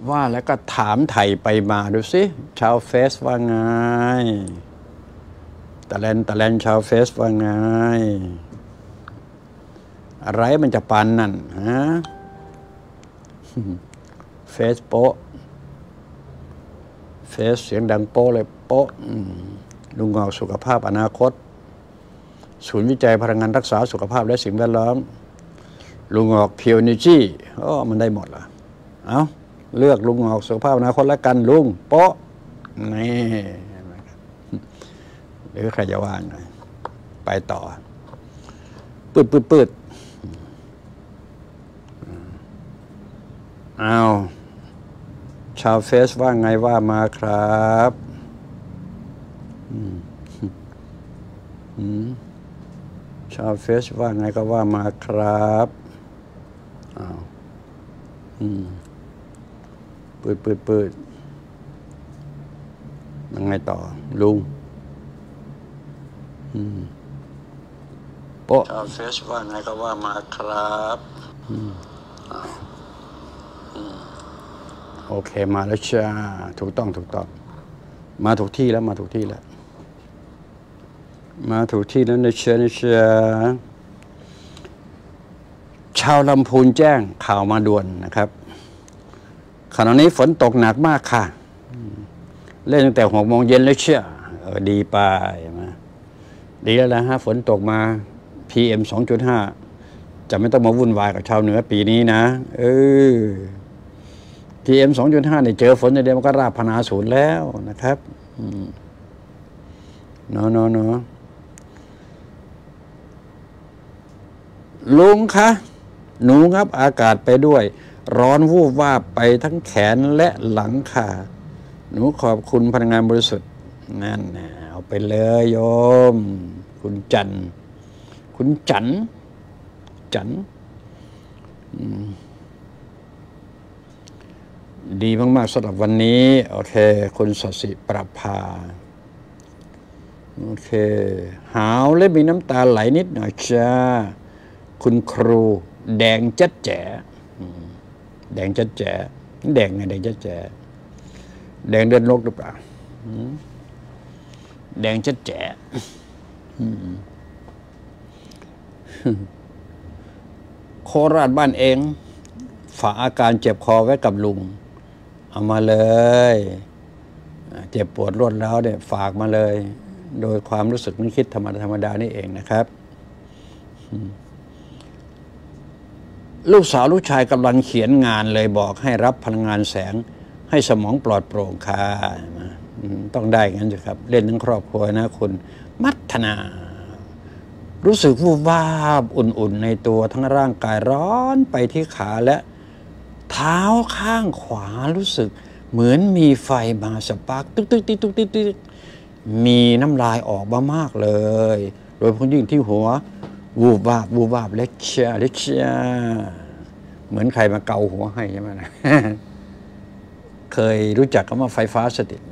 ว่าแล้วก็ถามไถ่ไปมาดูสิชาวเฟซว่าไงตะแลนชาวเฟซว่าไงอะไรมันจะปันนั่นฮะเฟซโป๊ะเฟซเสียงดังโป๊ะเลยโป๊ะลุงงอกสุขภาพอนาคตศูนย์วิจัยพลังงานรักษาสุขภาพและสิ่งแวดล้อมลุงงอกพิวนิจี้มันได้หมดเหรอเอาเลือกลุงงอกสุขภาพอนาคตแล้วกันลุงโป๊ะนี่หรือใครจะว่างหน่อยไปต่อปืดเอาชาวเฟซว่าไงว่ามาครับชาวเฟซว่าไงก็ว่ามาครับอ้าวปืดยังไงต่อลุงโป๊ะชาวเฟซว่าไงก็ว่ามาครับโอเคมาแล้วจ้าถูกต้องมาถูกที่แล้วนะเชื่อชาวลำพูนแจ้งข่าวมาด่วนนะครับขณะนี้ฝนตกหนักมากค่ะเล่นตั้งแต่6 โมงเย็นแล้วเชื่อดีไปมาดีแล้วนะฮะฝนตกมา PM 2.5 จะไม่ต้องมาวุ่นวายกับชาวเหนือปีนี้นะPM 2.5 เนี่ยเจอฝนในเดือนมกราคมพนาศูนย์แล้วนะครับเนาะลุงคะหนูงับอากาศไปด้วยร้อนวูบวาบไปทั้งแขนและหลังค่ะหนูขอบคุณพลังงานบริสุทธิ์นั่นนะเอาไปเลยโยมคุณจันดีมากๆสำหรับวันนี้โอเคคุณสศิประภาโอเคหาวและมีน้ำตาไหลนิดหน่อยจ้าคุณครูแดงจัดแจ๋แดงจัดแจ๋แดงไงแดงจัดแจ๋แดงเดือนนกหรือเปล่าแดงจัดแจ๋โคราชบ้านเองฝากอาการเจ็บคอไว้กับลุงเอามาเลยเจ็บปวดรวดร้าวเนี่ยฝากมาเลยโดยความรู้สึกนึกคิดธรรมดานี่เองนะครับลูกสาวลูกชายกำลังเขียนงานเลยบอกให้รับพลังงานแสงให้สมองปลอดโปร่งค่ะต้องได้งั้นสิครับเล่นทั้งครอบครัวนะคุณมัทนารู้สึกวูบวาบอุ่นๆในตัวทั้งร่างกายร้อนไปที่ขาและเท้าข้างขวารู้สึกเหมือนมีไฟมาสปาร์กตึกมีน้ำลายออกมามากเลยโดยเฉพาะยิ่งที่หัววูบวาบเล็กเชียเหมือนใครมาเกาหัวให้ใช่ไหมนะเคยรู้จักคำว่าไฟฟ้าสถิตไหม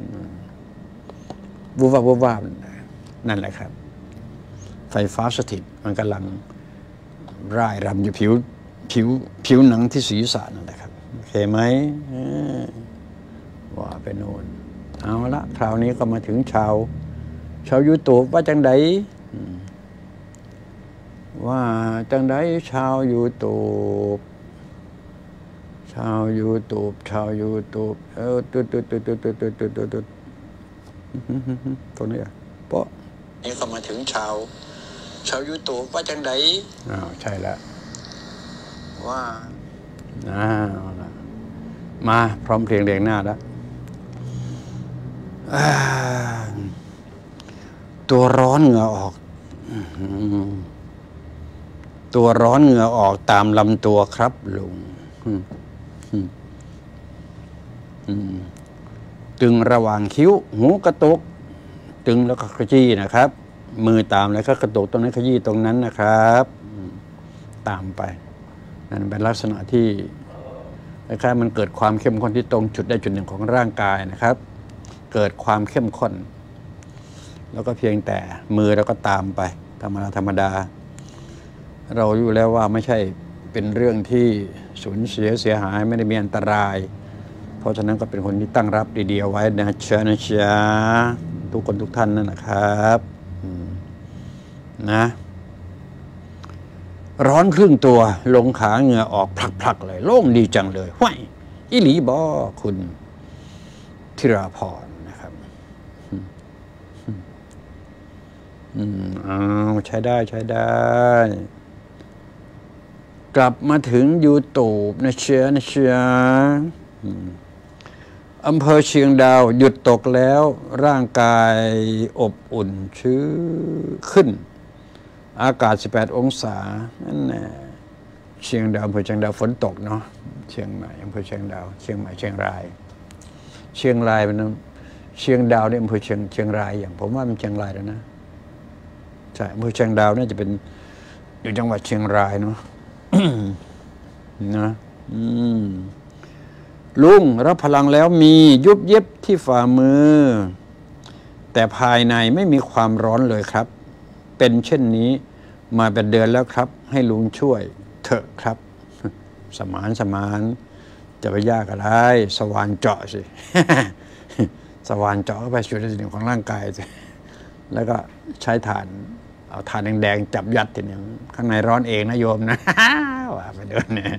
วูบวาบนั่นแหละครับไฟฟ้าสถิตมันกำลังร่ายรำอยู่ผิวหนังที่ศีรษะนั่นแหละครับโอเคไหมว่าไปโน่นเอาละคราวนี้ก็มาถึงชาวยูทูบว่าจังไดชาวยูทูบตัวนี้เพราะนี่ก็มาถึงชาวยูทูบว่าจังไดใช่แล้วว่ามาพร้อมเพลงเรียงหน้าแล้วตัวร้อนเหงื่อออกตามลำตัวครับลุงตึงระหว่างคิ้วหูกระตุกตึงแล้วก็ขยี้นะครับมือตามแล้วก็กระตุกตรงนั้นขยี้ตรงนั้นนะครับตามไปนั่นเป็นลักษณะที่คล้ายๆมันเกิดความเข้มข้นที่ตรงจุดใดจุดหนึ่งของร่างกายนะครับเกิดความเข้มข้นแล้วก็เพียงแต่มือแล้วก็ตามไปธรรมดาเราอยู่แล้วว่าไม่ใช่เป็นเรื่องที่สูญเสียหายไม่ได้มีอันตรายเพราะฉะนั้นก็เป็นคนที่ตั้งรับดีๆเอาไว้นะจ๊ะทุกคนทุกท่านนั่นนะครับนะร้อนครึ่งตัวลงขาเหงื่อออกพลักๆเลยโล่งดีจังเลยห้วยอิหลีบอคุณธิราพรนะครับใช้ได้กลับมาถึงYouTubeนะเชียอำเภอเชียงดาวหยุดตกแล้วร่างกายอบอุ่นชื้นขึ้นอากาศ18องศานั่นแหละเชียงดาวอำเภอเชียงดาวฝนตกเนาะเชียงใหม่อำเภอเชียงดาวเชียงใหม่เชียงรายเชียงรายเป็นเชียงดาวในอำเภอเชียงรายอย่างผมว่ามันเชียงรายแล้วนะใช่อำเภอเชียงดาวน่าจะเป็นอยู่จังหวัดเชียงรายเนาะ นะลุงรับพลังแล้วมียุบเย็บที่ฝ่ามือแต่ภายในไม่มีความร้อนเลยครับเป็นเช่นนี้มาเป็นเดือนแล้วครับให้ลุงช่วยเถอะครับสมานจะไปยากอะไรสว่านเจาะสิ สว่านเจาะเข้าไปสู่ในส่วนของร่างกายสิแล้วก็ใช้ถ่านเอาถ่านแดงๆจับยัดทีนี้ข้างในร้อนเองนะโยมนะ ว่าไปเดินเนี่ย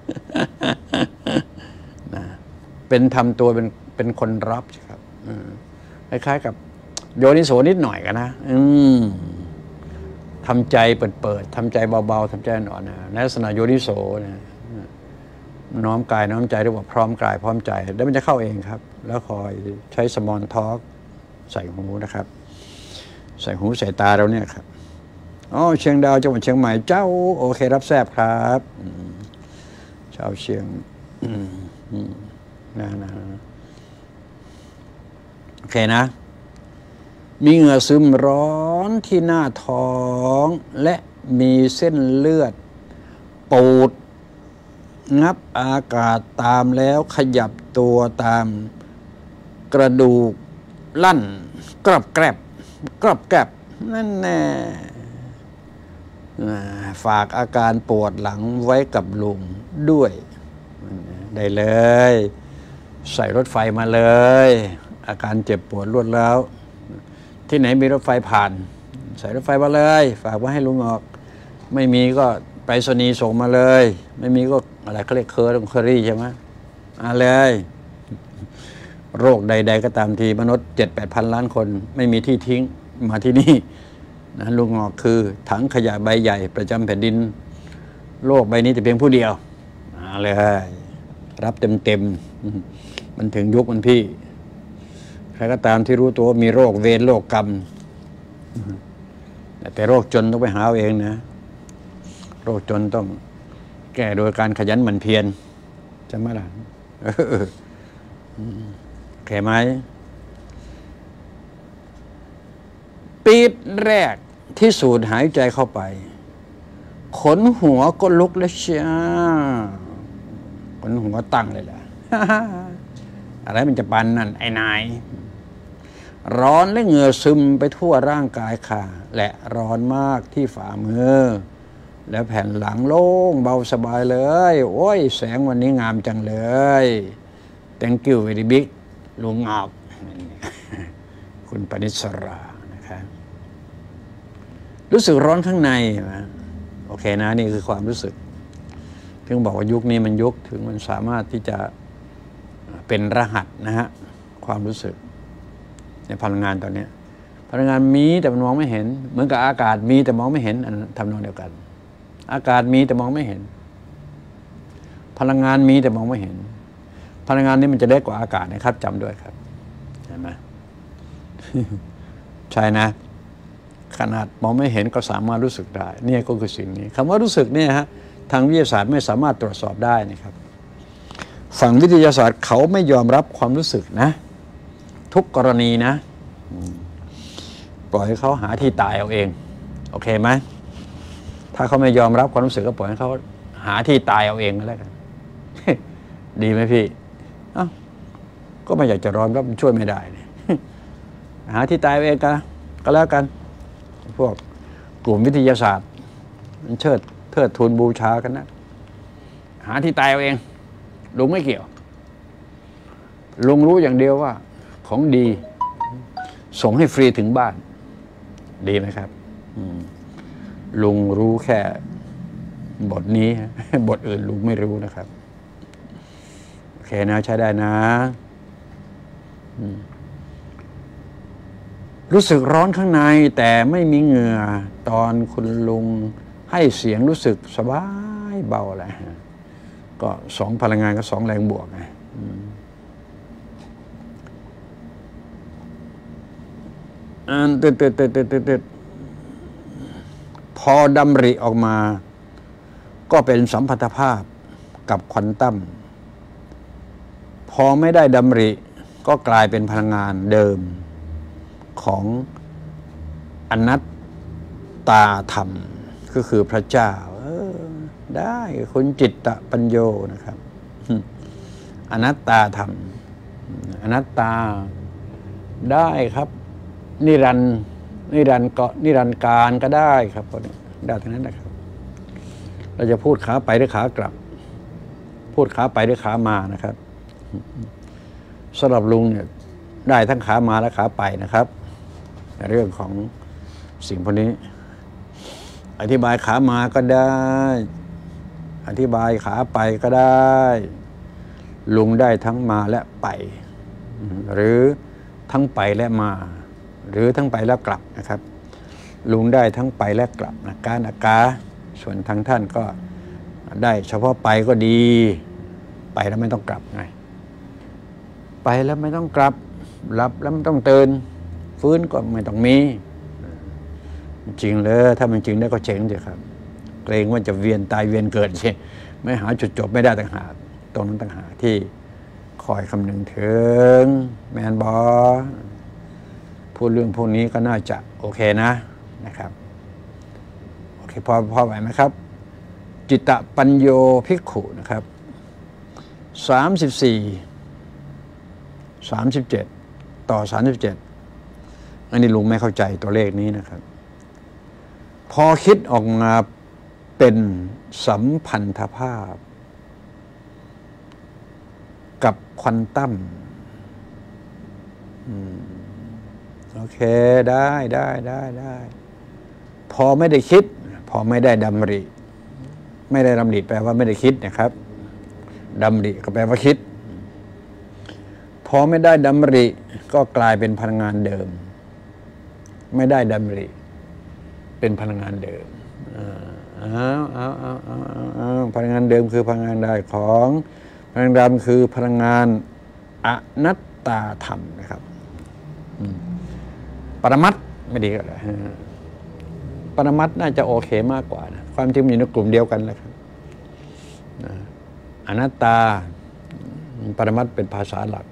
นะเป็นทำตัวเป็นคนรับสิครับคล้ายๆกับโยนิโสนิดหน่อยกันนะทำใจเปิดทำใจเบาๆทำใจอ่อนในลักษณะโยนิโสนะน้อมกายน้อมใจเรียกว่าพร้อมกายพร้อมใจแล้วมันจะเข้าเองครับแล้วคอยใช้สมอลทอล์กใส่หูนะครับใส่หูใส่ตาเราเนี่ยครับเชียงดาวจังหวัดเชียงใหม่เจ้าโอเครับแซบครับชาวเชียงนะโอเคนะมีเหงื่อซึมร้อนที่หน้าท้องและมีเส้นเลือดปูดงับอากาศตามแล้วขยับตัวตามกระดูกลั่นกรอบแกรบนั่นแน่ฝากอาการปวดหลังไว้กับลุงด้วยได้เลยใส่รถไฟมาเลยอาการเจ็บปวดรวดแล้วที่ไหนมีรถไฟผ่านใส่รถไฟมาเลยฝากไว้ให้ลุงออกไม่มีก็ไปรษณีย์ส่งมาเลยไม่มีก็อะไรเขาเรียกเคอรี่ใช่ไหมเลยโรคใดๆก็ตามทีมนุษย์ 7-8 พันล้านคนไม่มีที่ทิ้งมาที่นี่นะลุงออกคือถังขยะใบใหญ่ประจำแผ่นดินโลกใบนี้แต่เพียงผู้เดียวเลยรับเต็มมันถึงยุคมันพี่ใครก็ตามที่รู้ตัวมีโรคเวรโรคกรรมแต่โรคจนต้องไปหาเองนะโรคจนต้องแก้โดยการขยันหมั่นเพียรใช่ไหมล่ะแค่ไหมปีดแรกที่สูดหายใจเข้าไปขนหัวก็ลุกแล้วเชียขนหัวตั้งเลยล่ะ อะไรมันจะปันนั่นไอ้นายร้อนและเหงื่อซึมไปทั่วร่างกายค่ะและร้อนมากที่ฝ่ามือแล้วแผ่นหลังโล่งเบาสบายเลยโอ้ยแสงวันนี้งามจังเลย thank you very big ลุงออกคุณปณิสรานะครับรู้สึกร้อนข้างในโอเคนะนี่คือความรู้สึกถึงบอกว่ายุคนี้มันยุคถึงมันสามารถที่จะเป็นรหัสนะฮะความรู้สึกในพลังงานตอนนี้พลังงานมีแต่มันมองไม่เห็นเหมือนกับอากาศมีแต่มองไม่เห็นอันทำนองเดียวกันอากาศมีแต่มองไม่เห็นพลังงานมีแต่มองไม่เห็นพลังงานนี้มันจะเล็กกว่าอากาศนะครับจำด้วยครับเห็นไหม ใช่นะขนาดมองไม่เห็นก็สามารถรู้สึกได้เนี่ยก็คือสิ่งนี้คำว่ารู้สึกเนี่ยฮะทางวิทยาศาสตร์ไม่สามารถตรวจสอบได้นะครับฝั่งวิทยาศาสตร์เขาไม่ยอมรับความรู้สึกนะทุกกรณีนะปล่อยให้เขาหาที่ตายเอาเองโอเคไหมถ้าเขาไม่ยอมรับความรู้สึกก็ปล่อยให้เขาหาที่ตายเอาเองก็แล้วกัน ดีไหมพี่ก็ไม่อยากจะร้อนรับมันช่วยไม่ได้เนี่ย หาที่ตายเอาเองกันก็แล้วกันพวกกลุ่มวิทยาศาสตร์มันเทิดทูนบูชากันนะหาที่ตายเอาเองลุงไม่เกี่ยวลุงรู้อย่างเดียวว่าของดีส่งให้ฟรีถึงบ้านดีไหมครับลุงรู้แค่บทนี้บทอื่นลุงไม่รู้นะครับโอเคนะใช้ได้นะรู้สึกร้อนข้างในแต่ไม่มีเหงื่อตอนคุณลุงให้เสียงรู้สึกสบายเบาอะไรก็2 พลังงานก็2 แรงบวกไงติดพอดำริออกมาก็เป็นสัมพัทธภาพกับควอนตัมพอไม่ได้ดำริก็กลายเป็นพลังงานเดิมของอนัตตาธรรมก็คือพระเจ้าได้คุณจิตตปัญโยนะครับอนัตตาธรรมอนัตตาได้ครับนิรันดร์การก็ได้ครับได้ทั้งนั้นนะครับเราจะพูดขาไปหรือขากลับพูดขาไปหรือขามานะครับสำหรับลุงเนี่ยได้ทั้งขามาและขาไปนะครับในเรื่องของสิ่งพวกนี้อธิบายขามาก็ได้อธิบายขาไปก็ได้ลุงได้ทั้งมาและไปหรือทั้งไปและมาหรือทั้งไปแล้วกลับนะครับลุงได้ทั้งไปและกลับนะการอากาส่วนทางท่านก็ได้เฉพาะไปก็ดีไปแล้วไม่ต้องกลับไงไปแล้วไม่ต้องกลับหลับแล้วไม่ต้องตื่นฟื้นก็ไม่ต้องมีจริงเลยถ้ามันจริงได้ก็เจ๋งเดียวครับเกรงว่าจะเวียนตายเวียนเกิดใช่ไม่หาจุดจบไม่ได้ต่างหากตรงนั้นต่างหากที่คอยคำนึงถึงแมนบอพูดเรื่องพวกนี้ก็น่าจะโอเคนะครับโอเคพอไหวไหมครับจิตตปัญโยภิกขุนะครับ37ต่อ37อันนี้ลุงไม่เข้าใจตัวเลขนี้นะครับพอคิดออกมาเป็นสัมพันธภาพกับควอนตัมโอเคได้พอไม่ได้คิดพอไม่ได้ดำริไม่ได้ดำริแปลว่าไม่ได้คิดนะครับดำริก็แปลว่าคิดพอไม่ได้ดำริก็กลายเป็นพลังงานเดิมไม่ได้ดำริเป็นพลังงานเดิมพลังงานเดิมคือพลังงานได้ของพลังดำคือพลังงานอนัตตาธรรมนะครับปรมัตถ์ไม่ดีก็เลยปรมัตถ์น่าจะโอเคมากกว่านะความจริงอยู่ในกลุ่มเดียวกันแหละครับอนัตตาปรมัตถ์เป็นภาษาหลัก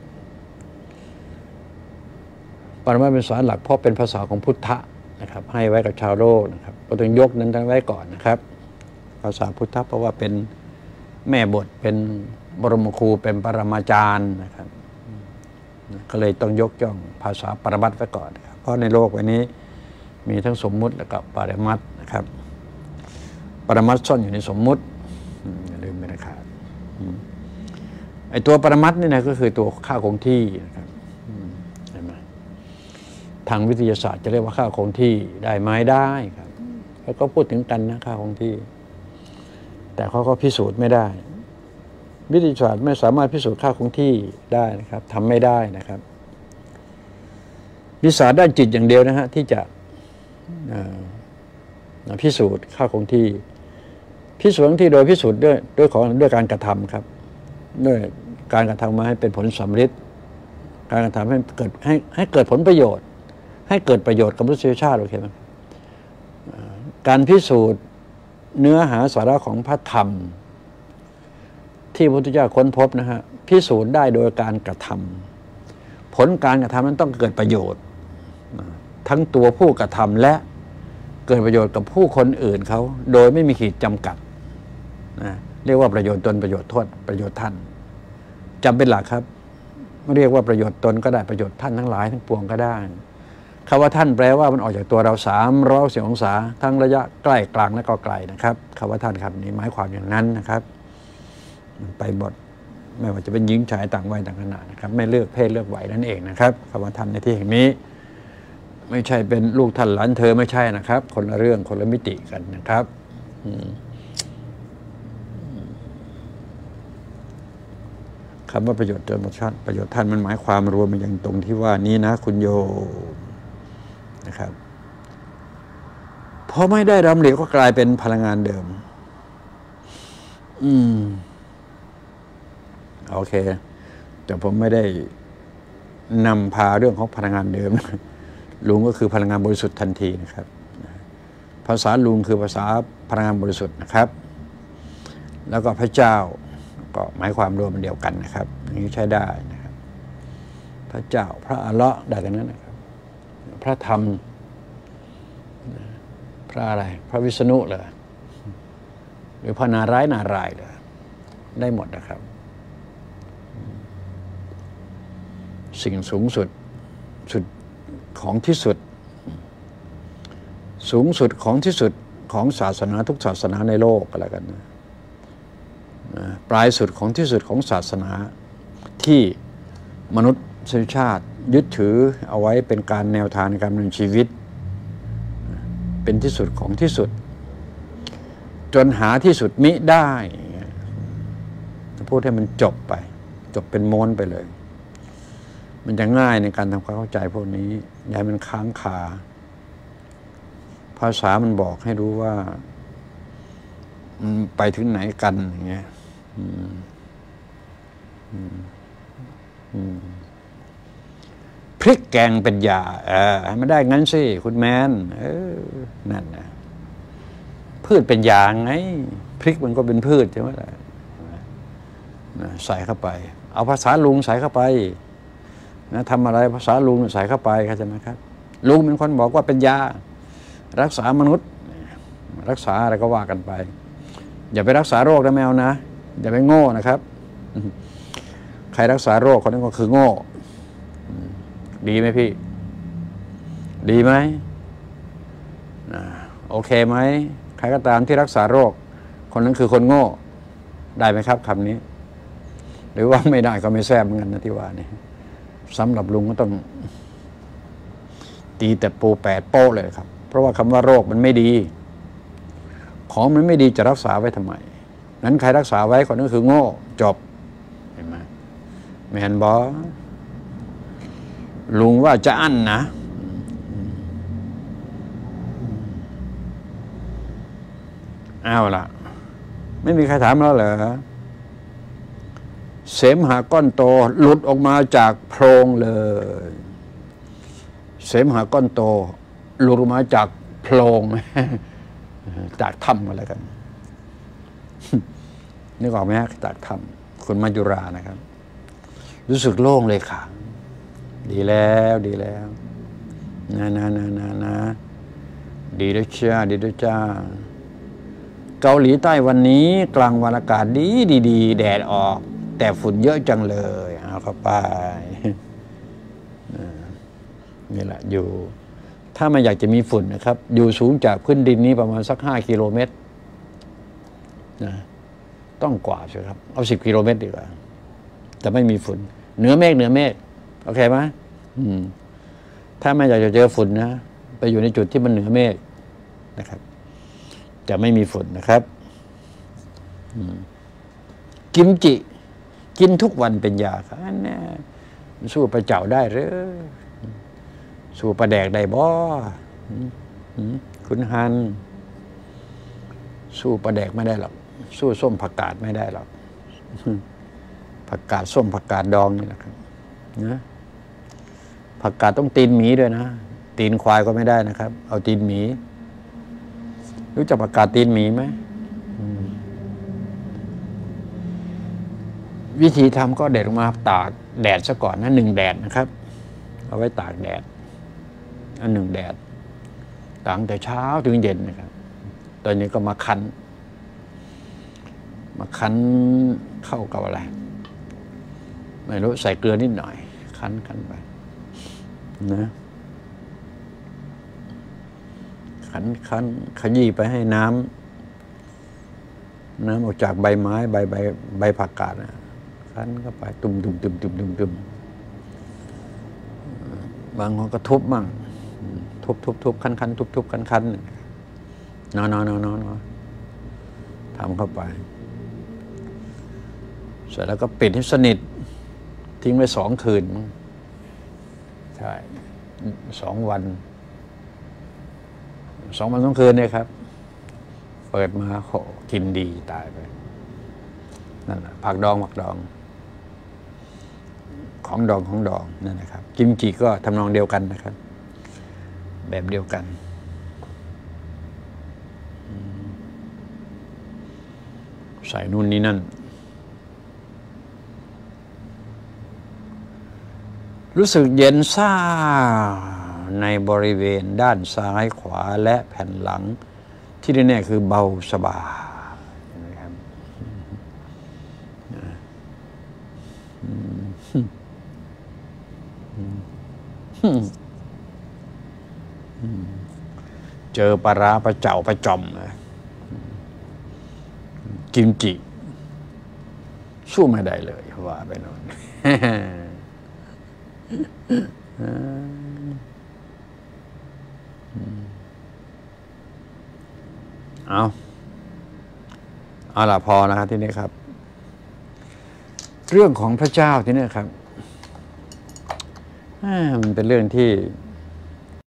ปรมัตถ์เป็นภาษาหลักเพราะเป็นภาษาของพุทธะนะครับให้ไว้กับชาวโลกนะครับก็ต้องยกนั้นทั้งไว้ก่อนนะครับภาษาพุทธะเพราะว่าเป็นแม่บทเป็นบรมครูเป็นปรมาจารย์นะครับก็เลยต้องยกย่องภาษาปรมัตถ์ไว้ก่อนนะครับเพราะในโลกใบนี้มีทั้งสมมุติและก็ปรมัตถ์นะครับปรมัตถ์ซ่อนอยู่ในสมมุติอย่าลืมไม่นะครับไอ้ตัวปรมัตถ์นี่นะก็คือตัวค่าคงที่นะครับเห็นไหมทางวิทยาศาสตร์จะเรียกว่าค่าคงที่ได้ไหมได้ครับแล้วก็พูดถึงกันนะค่าคงที่แต่เขาก็พิสูจน์ไม่ได้วิทยาศาสตร์ไม่สามารถพิสูจน์ค่าคงที่ได้นะครับทำไม่ได้นะครับวิทยาศาสตร์ด้านจิตอย่างเดียวนะฮะที่จะพิสูจน์ค่าคงที่พิสูจน์ที่โดยพิสูจน์ด้วยการกระทำครับด้วยการกระทำมาให้เป็นผลสำเร็จการกระทำให้เกิดผลประโยชน์ให้เกิดประโยชน์กับมนุษยชาติโอเคไหมการพิสูจน์เนื้อหาสาระของพระธรรมที่พระพุทธเจ้าค้นพบนะฮะพิสูจน์ได้โดยการกระทำผลการกระทำนั้นต้องเกิดประโยชน์ทั้งตัวผู้กระทำและเกิดประโยชน์กับผู้คนอื่นเขาโดยไม่มีขีดจำกัดนะเรียกว่าประโยชน์ตนประโยชน์โทษประโยชน์ท่านจำเป็นหลักครับเรียกว่าประโยชน์ตนก็ได้ประโยชน์ท่านทั้งหลายทั้งปวงก็ได้คำว่าท่านแปลว่ามันออกจากตัวเรา360 องศาทั้งระยะใกล้กลางและก็ไกลนะครับคำว่าท่านครับนี้หมายความอย่างนั้นนะครับมันไปหมดไม่ว่าจะเป็นหญิงชายต่างวัยต่างขนาดนะครับไม่เลือกเพศเลือกวัยนั่นเองนะครับคำว่าท่านในที่แห่งนี้ไม่ใช่เป็นลูกท่านหลานเธอไม่ใช่นะครับคนละเรื่องคนละมิติกันนะครับคำว่าประโยชน์ประโยชน์ท่านมันหมายความรวมมาอย่างตรงที่ว่านี้นะคุณโยนะครับพอไม่ได้รำเหลวก็กลายเป็นพลังงานเดิมโอเคแต่ผมไม่ได้นำพาเรื่องของพลังงานเดิมลุงก็คือพลังงานบริสุทธิ์ทันทีนะครับภาษาลุงคือภาษาพลังงานบริสุทธิ์นะครับแล้วก็พระเจ้าก็หมายความรวมเดียวกันนะครับอย่างนี้ใช้ได้นะครับพระเจ้าพระอัลเลาะห์ได้กันนั้นนะครับพระธรรมพระอะไรพระวิษณุเลยหรือพระนารายณ์เลยได้หมดนะครับสิ่งสูงสุดของที่สุดสูงสุดของที่สุดของศาสนาทุกศาสนาในโลกอะไรกันนะปลายสุดของที่สุดของศาสนาที่มนุษยชาติยึดถือเอาไว้เป็นการแนวทางในการดำเนินชีวิตเป็นที่สุดของที่สุดจนหาที่สุดมิได้พูดให้มันจบไปจบเป็นม้วนไปเลยมันจะง่ายในการทำความเข้าใจพวกนี้อย่าให้มันค้างคาภาษามันบอกให้รู้ว่าไปถึงไหนกันอย่างเงี้ยพริกแกงเป็นยาให้มันได้งั้นสิคุณแมนนั่นนะพืชเป็นยาไงพริกมันก็เป็นพืชใช่ไหมล่ะใส่เข้าไปเอาภาษาลุงใส่เข้าไปนะทำอะไรภาษาลุงใส่เข้าไปเข้าใจไหมครับลุงเป็นคนบอกว่าเป็นยารักษามนุษย์รักษาอะไรก็ว่ากันไปอย่าไปรักษาโรคนะแมวนะอย่าไปโง่นะครับใครรักษาโรคคนนั้นก็คือโง่ดีไหมพี่ดีไหมโอเคไหมใครก็ตามที่รักษาโรคคนนั้นคือคนโง่ได้ไหมครับคำนี้หรือว่าไม่ได้ก็ไม่แซ่บเหมือนกันนะที่ว่านี่สำหรับลุงก็ต้องตีแต่ปู8 โป๊ะเลยครับเพราะว่าคำว่าโรคมันไม่ดีของมันไม่ดีจะรักษาไว้ทำไมนั้นใครรักษาไว้คนนั้นคือโง่จบเห็นไหมแมนบอลุงว่าจะอั้นนะเอาล่ะไม่มีใครถามแล้วเหรอเสมหะก้อนโตหลุดออกมาจากโพรงเลยเสมหะก้อนโตหลุดออกมาจากโพรงจากถ้ำอะไรกันนึกออกไหมฮะจากถ้ำคุณมัจจุรานะครับรู้สึกโล่งเลยค่ะดีแล้วนะดีด้วยจ้าเกาหลีใต้วันนี้กลางวันอากาศดีแดดออกแต่ฝุ่นเยอะจังเลยเอาเข้าไปนี่แหละอยู่ถ้าไม่อยากจะมีฝุ่นนะครับอยู่สูงจากพื้นดินนี้ประมาณสัก5 กิโลเมตรนะต้องกว่าใช่ครับเอา10 กิโลเมตรดีกว่าแต่ไม่มีฝุ่นเหนือเมฆโอเคไหมถ้าไม่อยากจะเจอฝุ่นนะไปอยู่ในจุดที่มันเหนือเมฆนะครับจะไม่มีฝุ่นนะครับกิมจิกินทุกวันเป็นยาครับเนี่ยสู้ปลาเจ๋าได้หรือสู้ปลาแดกได้บ่คุณฮันสู้ปลาแดกไม่ได้หรอกสู้ส้มผักกาดไม่ได้หรอกผักกาดส้มผักกาดดองนี่แหละครับนะผักกาดต้องตีนหมีด้วยนะตีนควายก็ไม่ได้นะครับเอาตีนหมีรู้จักผักกาดตีนหมีไหมวิธีทำก็เด็ดออกมาตากแดดซะก่อนนะ1 แดดนะครับเอาไว้ตากแดด1 แดดตากแต่เช้าถึงเย็นนะครับตอนนี้ก็มาคั้นเข้ากับอะไรไม่รู้ใส่เกลือนิดหน่อยคั้นไปนะคั้นขยี้ไปให้น้ำออกจากใบไม้ใบผักกาดนะขคันเข้าไปตุ่มตุ่มตุ่มตุ่มตุ่มตุ่มบางคนก็ทุบมั่งทุบคันทุบคันนอนทำเข้าไปเสร็จแล้วก็ปิดให้สนิททิ้งไว้2 คืนใช่2 วัน2 คืนเนี่ยครับเปิดมาโหกินดีตายไปนั่นแหละผักดองของดองนั่นนะครับกิมจิก็ทำนองเดียวกันนะครับแบบเดียวกันใส่นู่นนี่นั่นรู้สึกเย็นซ่าในบริเวณด้านซ้ายขวาและแผ่นหลังที่แน่ๆคือเบาสบายนะครับเจอปลาร้าปลาเจ่าปลาจอมนะกิมจิสู้ไม่ได้เลยว่าไปโน่นเอาล่ะพอนะครับที่นี้ครับเรื่องของพระเจ้าที่นี่ครับมันเป็นเรื่องที่